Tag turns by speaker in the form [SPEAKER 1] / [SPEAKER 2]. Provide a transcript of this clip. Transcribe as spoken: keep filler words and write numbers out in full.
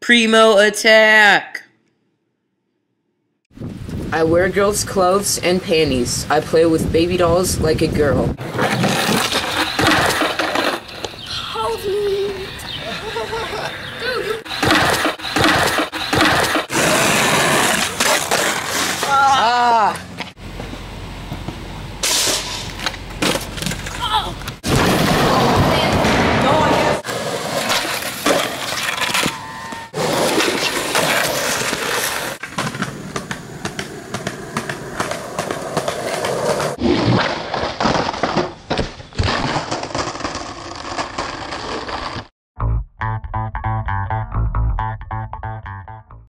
[SPEAKER 1] Primo attack!
[SPEAKER 2] I wear girls' clothes and panties. I play with baby dolls like a girl.